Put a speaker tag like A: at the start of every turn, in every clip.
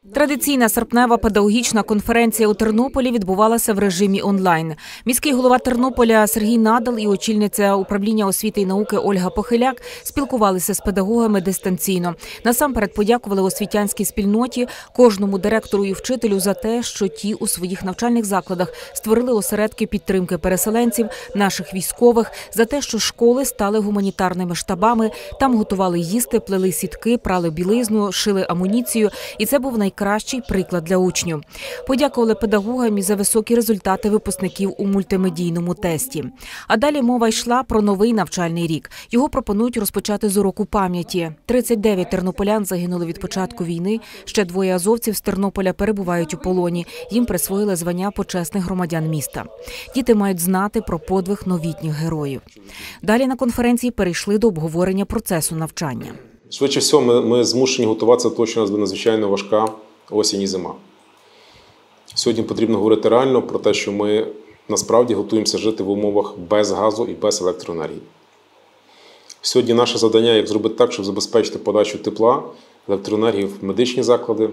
A: Традиційна серпнева педагогічна конференція у Тернополі відбувалася в режимі онлайн. Міський голова Тернополя Сергій Надал і очільниця управління освіти і науки Ольга Похиляк спілкувалися з педагогами дистанційно. Насамперед подякували освітянській спільноті, кожному директору і вчителю за те, що ті у своїх навчальних закладах створили осередки підтримки переселенців, наших військових, за те, що школи стали гуманітарними штабами, там готували їсти, плели сітки, прали білизну, шили амуніцію. І це був найкращий приклад для учнів. Подякували педагогам і за високі результати випускників у мультимедійному тесті. А далі мова йшла про новий навчальний рік. Його пропонують розпочати з уроку пам'яті. 39 тернополян загинули від початку війни, ще 2 азовців з Тернополя перебувають у полоні. Їм присвоїли звання почесних громадян міста. Діти мають знати про подвиг новітніх героїв. Далі на конференції перейшли до обговорення процесу навчання.
B: Швидше всього, ми змушені готуватися до того, що у нас буде надзвичайно важка осінь і зима. Сьогодні потрібно говорити реально про те, що ми насправді готуємося жити в умовах без газу і без електроенергії. Сьогодні наше завдання – як зробити так, щоб забезпечити подачу тепла, електроенергії в медичні заклади,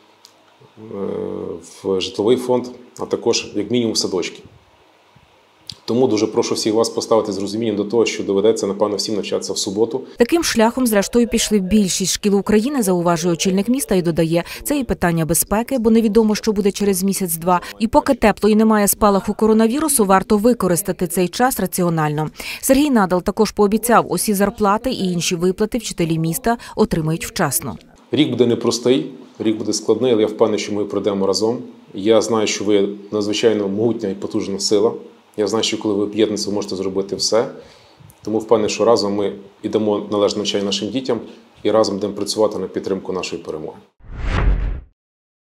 B: в житловий фонд, а також, як мінімум, в садочки. Тому дуже прошу всіх вас поставити з розумінням до того, що доведеться, напевно, всім навчатися в суботу.
A: Таким шляхом, зрештою, пішли більшість шкіл України, зауважує очільник міста і додає, це і питання безпеки, бо невідомо, що буде через місяць-два. І поки тепло і немає спалаху коронавірусу, варто використати цей час раціонально. Сергій Надал також пообіцяв, усі зарплати і інші виплати вчителі міста отримають вчасно.
B: Рік буде непростий, рік буде складний, але я впевнений, що ми пройдемо разом. Я знаю, що ви надзвичайно могутня і потужна сила. Я знаю, що коли ви об'єднуєтеся, ви можете зробити все. Тому впевнений, що разом ми дамо належне навчання нашим дітям і разом будемо працювати на підтримку нашої перемоги.